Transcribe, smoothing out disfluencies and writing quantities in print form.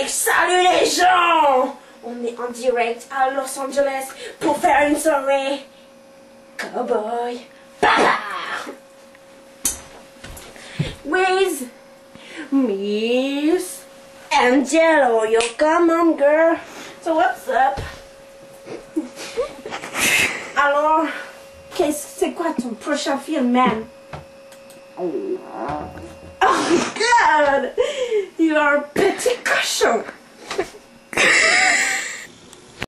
Salut les gens! On est en direct à Los Angeles pour faire une soirée cowboy. Papa! With Miss Angelo, yo, come on girl. So what's up? Alors, c'est quoi ton prochain film, man? Oh God! You are a petit cochon!